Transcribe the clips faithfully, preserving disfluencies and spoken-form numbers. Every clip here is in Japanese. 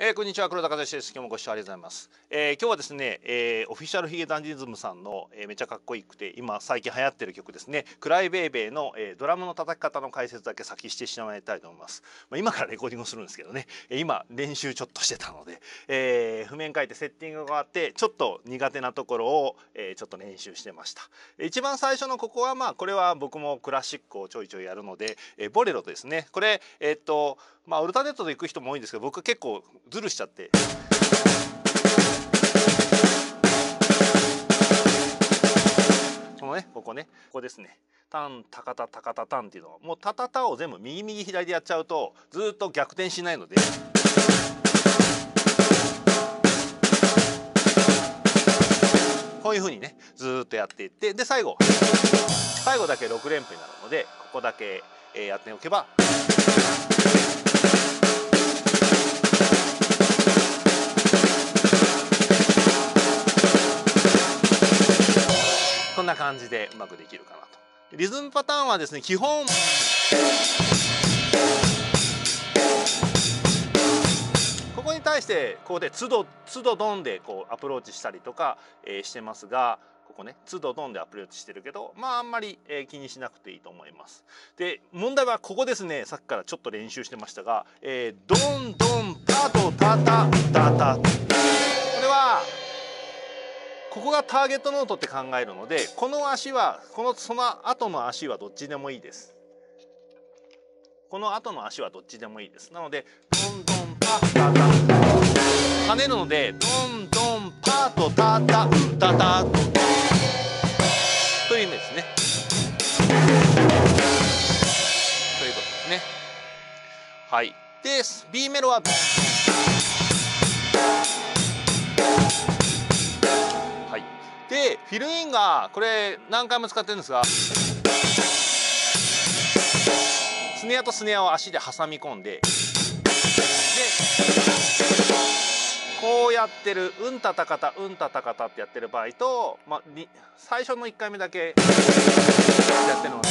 えー、こんにちは、黒田和之です。今日もご視聴ありがとうございます。えー、今日はですね、えー、オフィシャルヒゲダンディズムさんの、えー、めちゃかっこいいくて今最近流行ってる曲ですね、クライベイベーの、えー、ドラムの叩き方の解説だけ先してしまいたいと思います。まあ、今からレコーディングするんですけどね、えー、今練習ちょっとしてたので、えー、譜面書いてセッティングがあってちょっと苦手なところを、えー、ちょっと練習してました。一番最初のここはまあこれは僕もクラシックをちょいちょいやるので、えー、ボレロですね。これえー、っとまあオルタネットで行く人も多いんですけど、僕結構ズルしちゃって。このね、ここね、ここですね。タンタカタタカタタンっていうのをもうタタタを全部右右左でやっちゃうとずっと逆転しないので。こういうふうにねずっとやっていって、で最後最後だけろく連符になるので、ここだけやっておけばこんな感じでうまくできるかなと。リズムパターンはですね、基本ここに対してここでつどつどドンでこうアプローチしたりとか、えー、してますが、ここねつどドンでアプローチしてるけど、まああんまり、えー、気にしなくていいと思います。で問題はここですね。さっきからちょっと練習してましたが、えー、ドンドンパとタタタタ、これはここがターゲットノートって考えるので、この足はこのその後の足はどっちでもいいです。この後の足はどっちでもいいです。なのでドンドンパタタ、跳ねるのでドンドンパとタタウタタという意味ですね。ということですね。はい。で B メロはでフィルインがこれ何回も使ってるんですが、スネアとスネアを足で挟み込んで、でこうやってるうんたたかたうんたたかたってやってる場合と、まあ、最初のいっかいめだけやってるので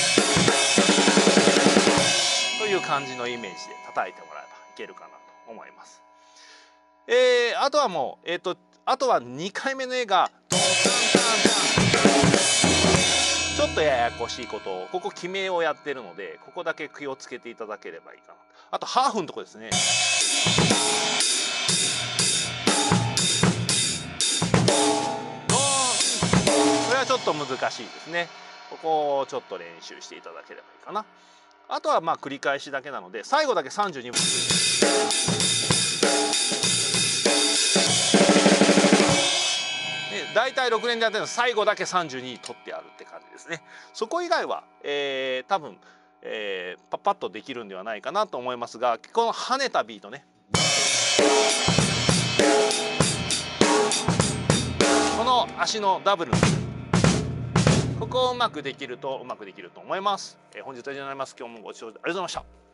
という感じのイメージで叩いてもらえばいけるかなと思います。えー、あとはもうえっ、ー、とあとはにかいめの絵がドンタンタンタン、ちょっとややこしいことをここ決めをやってるので、ここだけ気をつけていただければいいかな。あとハーフのとこですね。これはちょっと難しいですね。ここをちょっと練習していただければいいかな。あとはまあ繰り返しだけなので、最後だけさんじゅうにぶん。大体ろく連でやってるの最後だけさんじゅうに取ってあるって感じですね。そこ以外は、えー、多分、えー、パッパッとできるんではないかなと思いますが、この跳ねたビートね、この足のダブル、ここをうまくできるとうまくできると思います。えー、本日は以上になります。今日もご視聴ありがとうございました。